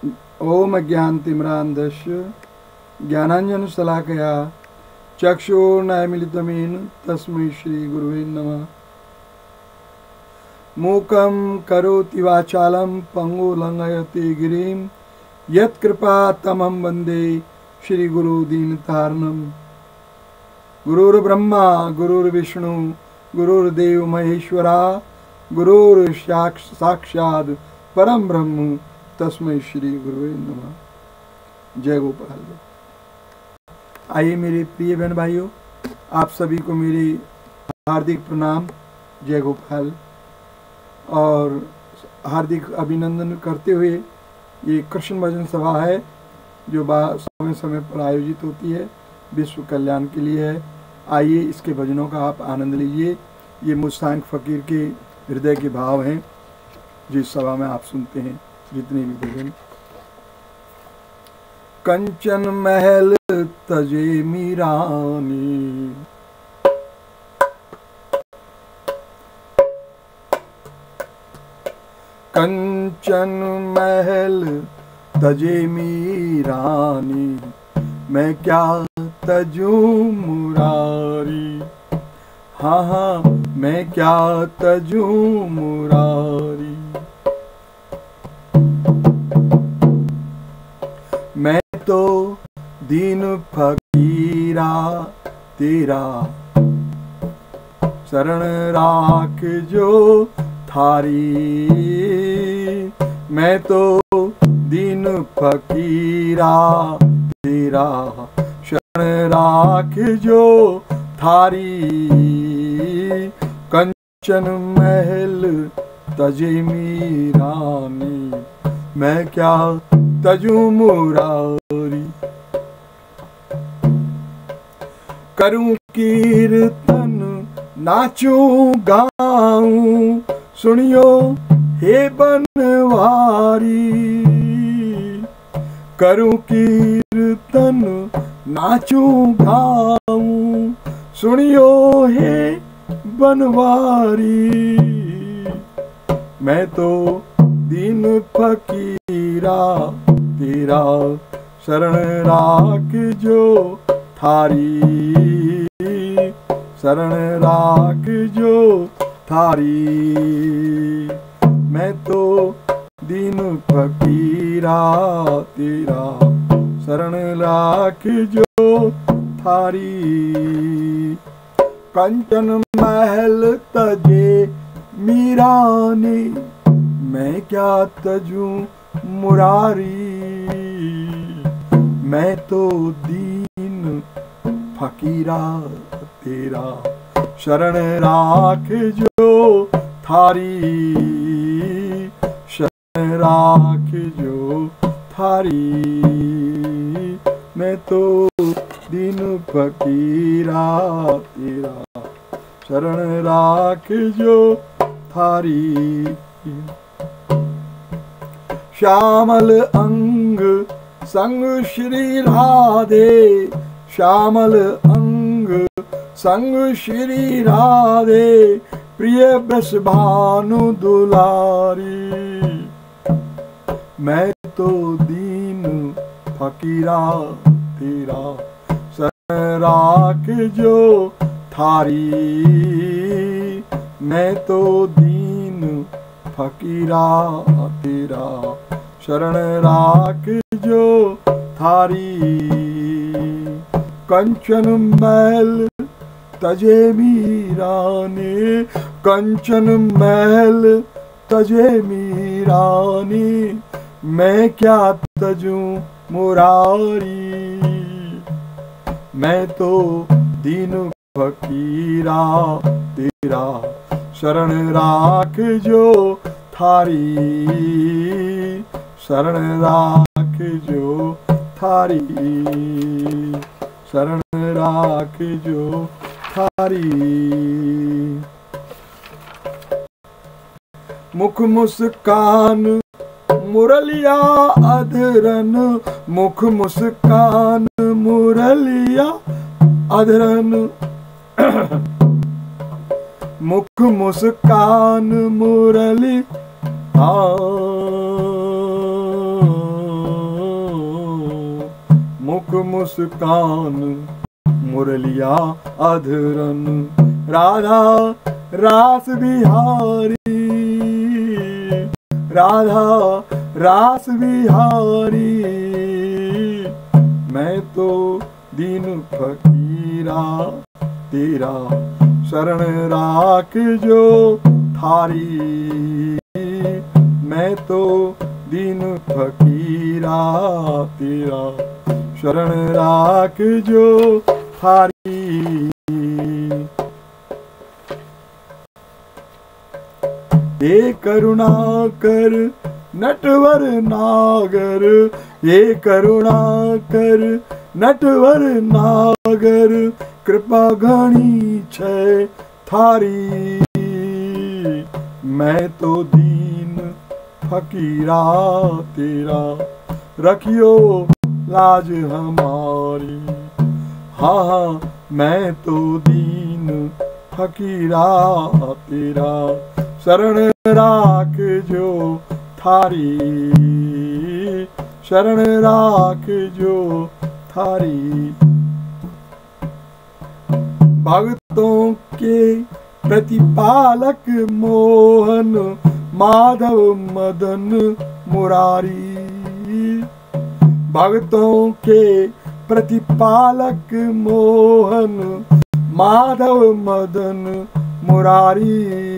ओम अज्ञानतिमिरान्धस्य ज्ञानाञ्जनशलाकया चक्षुर्न्मीलितं तस्मै श्रीगुरुवे नमः। मूकं करोति वाचालं पङ्गुलङ्घयते गिरिं यत्कृपातमहं वन्दे श्रीगुरुदीनतारणम्। गुरुर्ब्रह्मा गुरुर्विष्णु गुरुर्देव महेश्वरा गुरुर्साक्षात् परम ब्रह्म तस्मै श्री गुरुवे नमः। जय गोपाल। आइए मेरे प्रिय बहन भाइयों, आप सभी को मेरी हार्दिक प्रणाम। जय गोपाल और हार्दिक अभिनंदन करते हुए ये कृष्ण भजन सभा है जो समय समय पर आयोजित होती है, विश्व कल्याण के लिए है। आइए इसके भजनों का आप आनंद लीजिए। ये मुस्तांक फकीर के हृदय के भाव हैं जिस सभा में आप सुनते हैं जितने भी भजन। कंचन महल तजे मीरानी, कंचन महल तजे मीरानी, मैं क्या तजूं मुरारी। हाँ हाँ मैं क्या तजूं मुरारी। मैं तो दीन फकीरा तेरा, शरण राख जो थारी। मैं तो दीन फकीरा तेरा, शरण राख जो थारी। कंचन महल तजे मीरानी, मैं क्या तजूं मुरारी। करूं कीर्तन नाचूं गाऊं, सुनियो हे बनवारी। करूं कीर्तन नाचूं गाऊं, सुनियो हे बनवारी। मैं तो दीन फकीरा तेरा, शरण राख जो थारी। शरण राख जो थारी। मैं तो दीन फकीरा तेरा, शरण राख जो थारी। कंचन महल तजे मीरानी, मैं क्या तजूं मुरारी। मैं तो दीन फकीरा तेरा, शरण राख जो थारी। शरण राख जो थारी। मैं तो दीन फकीरा तेरा, शरण राख जो थारी। श्यामल अंग संग श्री राधे, श्यामल अंग संग श्री राधे, प्रिय बस भानु दुलारी। मैं तो दीन फकीरा तेरा, शरण राख जो थारी। मैं तो दीन फकीरा तेरा, शरण राख जो थारी। कंचन महल तजे मीरानी, कंचन महल तजे मीरानी, मैं क्या तजूं मुरारी। मैं तो दीन फकीरा तेरा, शरण राख जो थारी। शरण राख जो थारी। शरण राख जो थारी। मुख मुस्कान मुरलिया अधरन, मुख मुस्कान मुरलिया अधरन। मुख मुस्कान मुरली मुस्कान मुरलिया अधरन राधा रास बिहारी राधा रास बिहारी मैं तो दीन फकीरा तेरा शरण राख जो थारी मैं तो दीन फकीरा तेरा शरण राख जो थारी हे करुणा कर नटवर नागर हे करुणा कर नटवर नागर कृपा घणी छे थारी मैं तो दीन फकीरा तेरा रखियो लाज हमारी हाँ हाँ मैं तो दीन फकीरा तेरा शरण राख जो थारी शरण राख जो थारी भक्तों के प्रतिपालक मोहन माधव मदन मुरारी भक्तों के प्रतिपालक मोहन माधव मदन मुरारी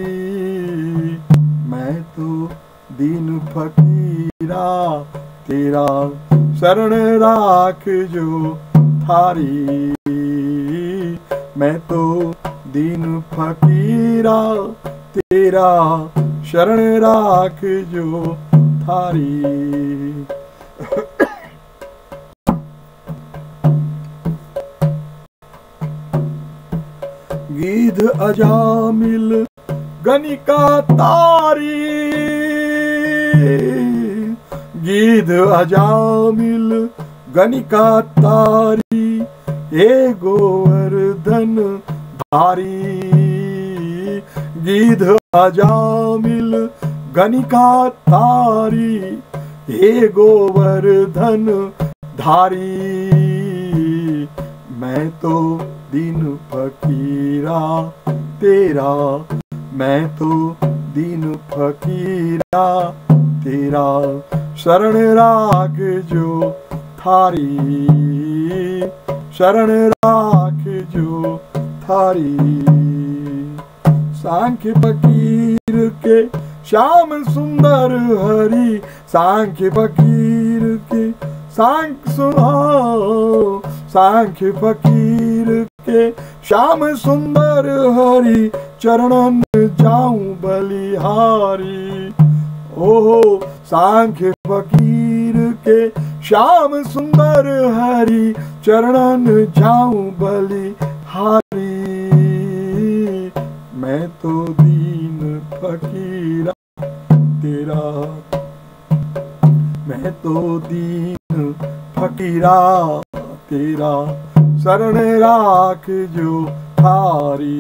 मैं तो दीन फकीरा तेरा शरण राख जो थारी मैं तो दीन फकीरा तेरा शरण राख जो थारी गीध अजामिल गणिका तारी गीध अजामिल गणिका तारी हे गोवर्धन धारी गीध अजामिल गणिका तारी हे गोवर्धन धारी मैं तो दीन फकीरा तेरा मैं तो दीन फकीरा तेरा शरण राख जो थारी शरण राख जो थारी सांख्य फकीर के श्याम सुंदर हरि सांख्य फकीर के सांख्य सुनाओ सांख्य फकीर के श्याम सुंदर हरि चरणन जाऊं बलिहारी ओहो सांख्य फकीर के श्याम सुंदर हरि चरणन जाऊं बलिहारी मैं तो दीन फकीरा तेरा मैं तो दीन फकीरा तेरा शरण राख जो थारी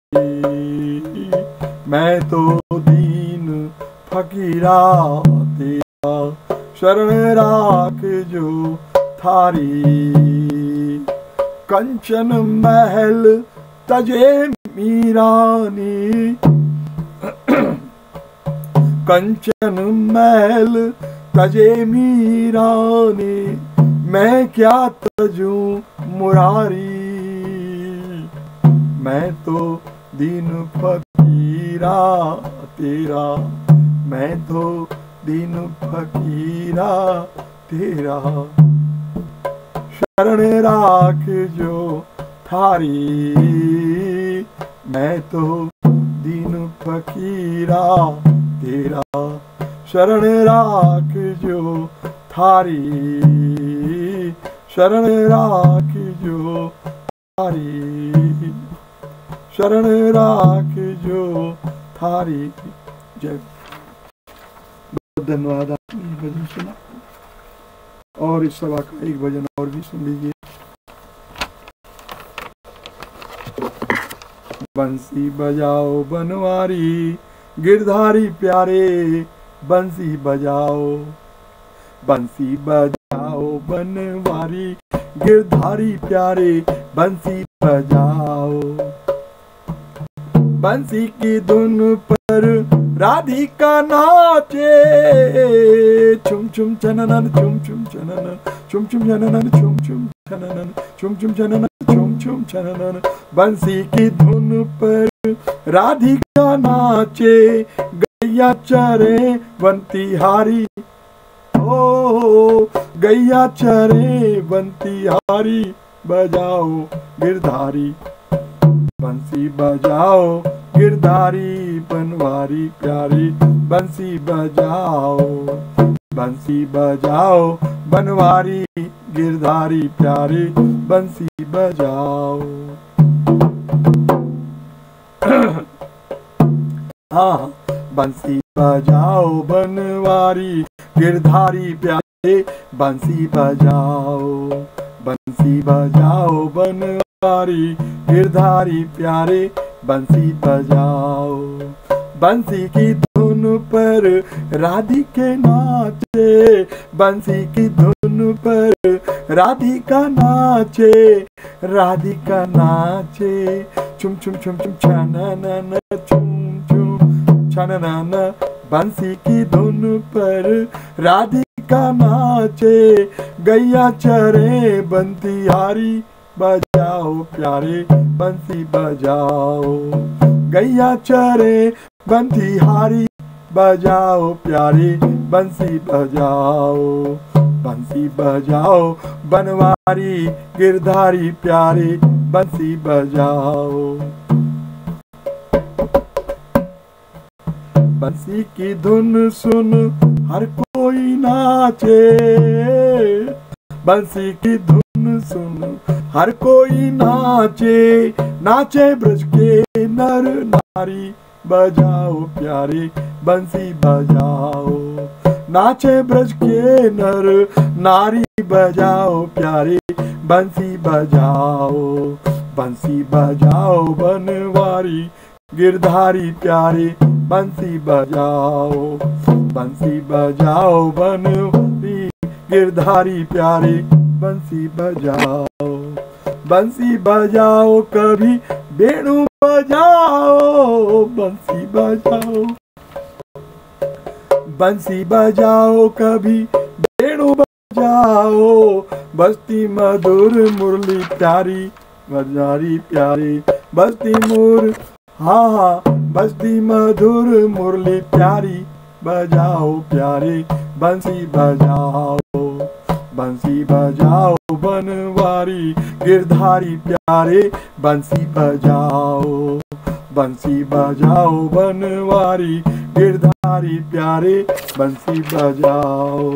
मैं तो दीन फकीरा तेरा शरण राख जो थारी कंचन महल तजे मीरानी कंचन महल तजे मीरानी मैं क्या तजूं मुरारी मैं तो दीन फकीरा तेरा मैं तो दीन फकीरा तेरा शरण राख जो थारी मैं तो दीन फकीरा तेरा शरण राख जो थारी शरण राख जो थारी शरण राख जो थारी। जय धन्यवाद। आपने भजन सुना और इस सभा का एक भजन और भी सुन लीजिए। बंसी बजाओ बनवारी गिरधारी प्यारे बंसी बजाओ बनवारी गिरधारी प्यारे बंसी बजाओ। बंसी की धुन पर राधिका नाचे, छुम छुम चननन छुम छुम चननन छुम छुम चननन छुम छुम चननन छुम छुम चननन छुम छुम चननन। बंसी की धुन पर राधिका नाचे, गैया चरे बंती हारी, ओ गैया चरे बंती हारी, बजाओ गिरधारी बंसी बजाओ, गिरधारी बनवारी प्यारी बंसी बजाओ। बंसी बजाओ बनवारी गिरधारी प्यारी बंसी बजाओ। हाँ, बंसी बजाओ बनवारी गिरधारी प्यारे बंसी बजाओ। बंसी बजाओ बनवारी गिरधारी प्यारे बंसी बजाओ। बंसी की धुन पर राधिके नाचे, बंसी की धुन पर राधिका नाचे, राधिका नाचे, छुम छुम छुम छुम छननन छुम छुम छननन। बंसी की धुन पर राधिका नाचे, गैया चरे बंती हारी, बजाओ प्यारे बंसी बजाओ। गैया चरे बंसी हारी, बजाओ प्यारे बंसी बजाओ। बंसी बजाओ बनवारी गिरधारी प्यारे बंसी बजाओ। बंसी की धुन सुन हर कोई नाचे, बंसी की धुन सुन हर कोई नाचे, नाचे ब्रज के नर नारी, बजाओ प्यारे बंसी बजाओ। नाचे ब्रज के नर नारी, बजाओ प्यारे बंसी बजाओ। बंसी बजाओ बनवारी गिरधारी प्यारे बंसी बजाओ। बंसी बजाओ बनवारी गिरधारी प्यारे बंसी बजाओ। बंसी बजाओ कभी वेणु बजाओ, बंसी बजाओ। बंसी बजाओ कभी वेणु बजाओ, बजती मधुर मुरली प्यारी बजारी प्यारी बजती मुर, हाँ हाँ बजती मधुर मुरली प्यारी, बजाओ प्यारे बंसी बजाओ। बंसी बजाओ बनवारी गिरधारी प्यारे बंसी बजाओ। बंसी बजाओ बनवारी गिरधारी प्यारे बंसी बजाओ।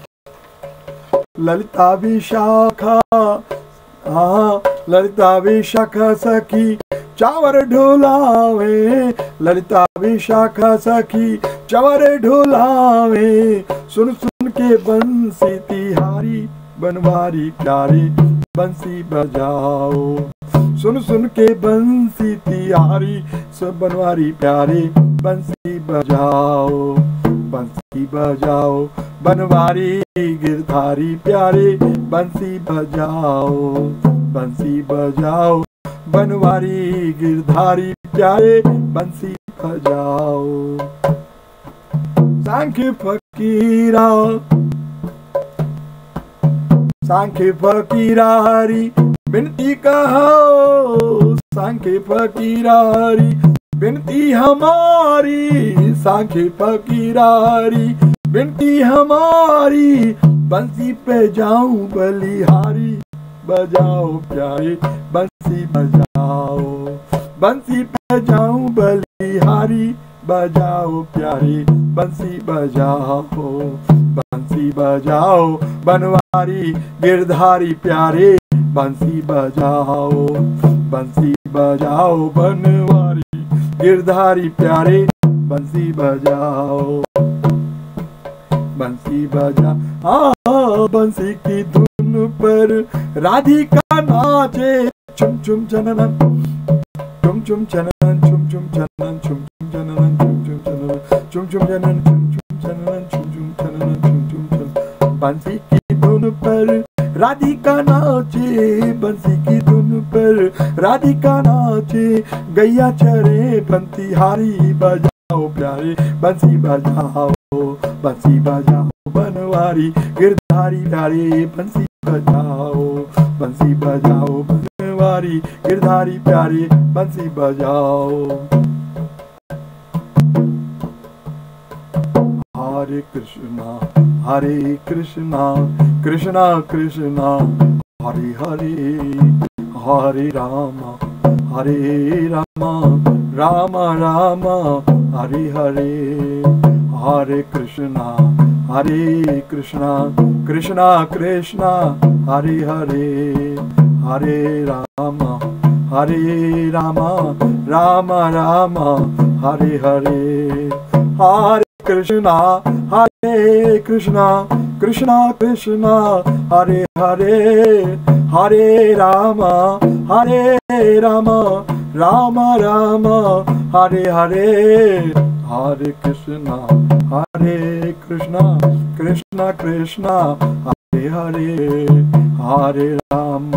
ललिता विशाखा, हाँ ललिता विशाखा सखी चावर ढोलावे, ललिता विशाखा सखी चावर ढोलावे, सुन सुन के बंसी तिहारी बनवारी प्यारे बंसी बजाओ। सुन सुन के बंसी तिहारी सब बनवारी प्यारे बंसी बजाओ। बंसी बजाओ बनवारी गिरधारी प्यारे बंसी बजाओ। बंसी बजाओ बनवारी गिरधारी प्यारे बंसी बजाओ। सांख्य फकीरा, सांख्य फकीरा हरी बिनती कहो, सांख्य फकीरा हरी बिनती हमारी, सांख्य फकीरा हरी बिनती हमारी, बंसी पे जाऊं बलिहारी, बजाओ प्यारे बंसी बजाओ। बंसी पे जाऊं बलिहारी, बजाओ प्यारे बंसी बजाओ। बंसी बजाओ बनवारी गिरधारी प्यारे बंसी बजाओ। बंसी बजाओ बनवारी गिरधारी प्यारे बंसी बजाओ। बंसी बजा, हाँ बंसी की धुन पर राधिका नाचे, छुम छुम चननन छुम छुम चननन छुम छुम चननन छुम छुम चननन छुम छुम चननन छुम छुम चननन छुम छुम चननन छुम छुम चननन छुम छुम चननन। बंसी की धुन पर राधिका नाचे बंसी की धुन पर, राधिका नाचे गैया चरे बंसीहारी बजाओ प्यारे बंसी बजाओ, बंसी बजाओ बनवारी गिरधारी प्यारे बंसी बजाओ, बंसी बजाओ बनवारी गिरधारी प्यारे बंसी बजाओ। हरे कृष्णा कृष्णा कृष्णा हरे हरे, हरे रामा राम राम हरे हरे, हरे कृष्णा कृष्णा कृष्णा हरे हरे, हरे राम राम राम हरे हरे, हरे कृष्णा कृष्णा कृष्णा हरे हरे, हरे राम राम राम हरे हरे, हरे कृष्णा कृष्णा कृष्णा हरे हरे, हरे राम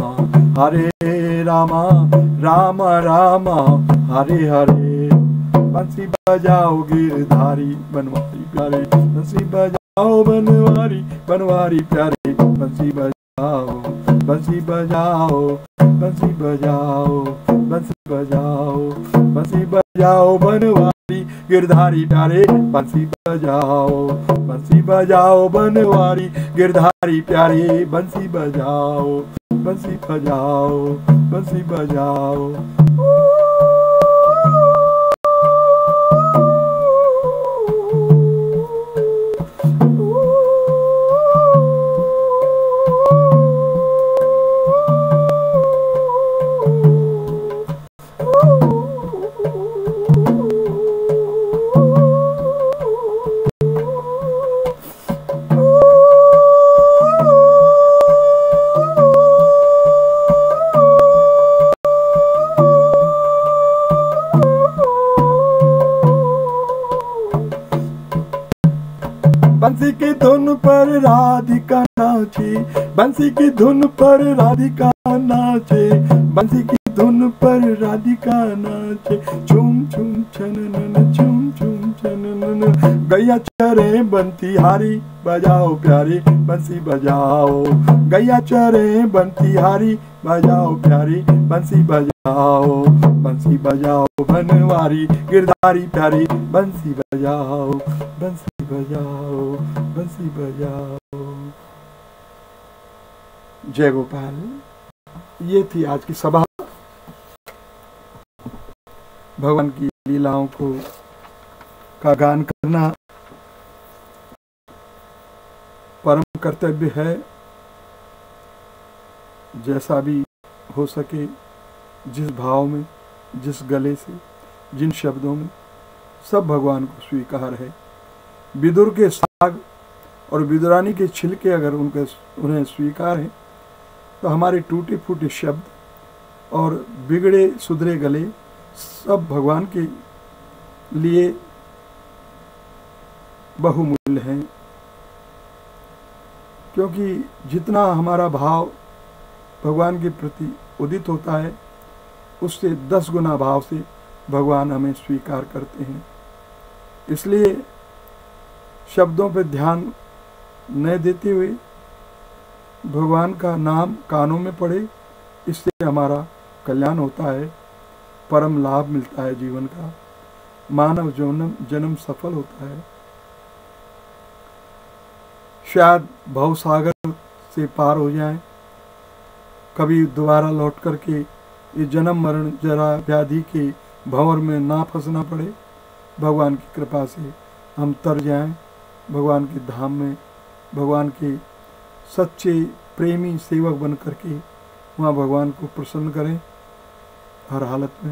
राम राम हरे हरे। बंसी बजाओ गिरधारी बनवारी प्यारे, बंसी बजाओ बनवारी प्यारे, बंसी बजाओ बंसी बजाओ बंसी बजाओ बंसी बजाओ, बंसी बजाओ बनवारी गिरधारी प्यारे, बंसी बजाओ बनवारी गिरधारी प्यारे, बंसी बजाओ बंसी बजाओ बंसी बजाओ। बंसी की धुन पर राधिका नाचे, बंसी की धुन पर राधिका नाचे, बंसी की धुन पर राधिका नाचे, झूम झूम छननन झूम झूम छननन, गैया चरे बंसीहारी बजाओ प्यारे बंसी बजाओ, गैया चरे बंसीहारी बजाओ प्यारी बंसी बजाओ, बंसी बजाओ बनवारी गिरधारी प्यारी, बंसी बजाओ बंसी बजाओ बंसी बजाओ। जय गोपाल। ये थी आज की सभा। भगवान की लीलाओं को का गान करना परम कर्तव्य है। जैसा भी हो सके, जिस भाव में, जिस गले से, जिन शब्दों में, सब भगवान को स्वीकार है। विदुर के साग और विदुरानी के छिलके अगर उन्हें स्वीकार है, तो हमारे टूटे फूटे शब्द और बिगड़े सुधरे गले सब भगवान के लिए बहुमूल्य हैं। क्योंकि जितना हमारा भाव भगवान के प्रति उदित होता है, उससे 10 गुना भाव से भगवान हमें स्वीकार करते हैं। इसलिए शब्दों पर ध्यान न देते हुए भगवान का नाम कानों में पड़े, इससे हमारा कल्याण होता है, परम लाभ मिलता है जीवन का, मानव जन्म सफल होता है। शायद भवसागर से पार हो जाएं, कभी दोबारा लौट करके ये जन्म मरण जरा व्याधि के भंवर में ना फंसना पड़े। भगवान की कृपा से हम तर जाएं भगवान के धाम में, भगवान के सच्चे प्रेमी सेवक बन करके वहाँ भगवान को प्रसन्न करें हर हालत में।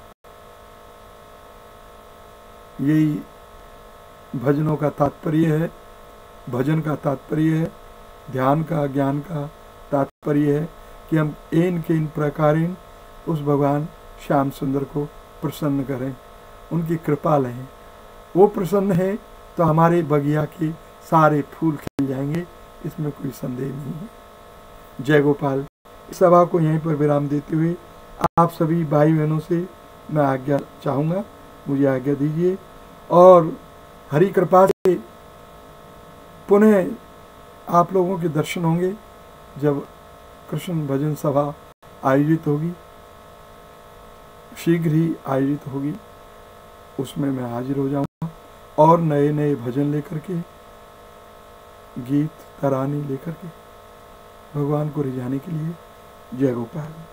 यही भजनों का तात्पर्य है, भजन का तात्पर्य है, ध्यान का, ज्ञान का तात्पर्य है कि हम इन के इन प्रकारेण उस भगवान श्याम सुंदर को प्रसन्न करें, उनकी कृपा लें। वो प्रसन्न है तो हमारे बगिया के सारे फूल खिल जाएंगे, इसमें कोई संदेह नहीं है। जय गोपाल। सभा को यहीं पर विराम देते हुए आप सभी भाई बहनों से मैं आज्ञा चाहूँगा, मुझे आज्ञा दीजिए। और हरि कृपा से पुनः आप लोगों के दर्शन होंगे जब कृष्ण भजन सभा आयोजित होगी, शीघ्र ही आयोजित होगी, उसमें मैं हाजिर हो जाऊंगा और नए नए भजन लेकर के, गीत तराने लेकर के भगवान को रिझाने के लिए। जय गोपाल।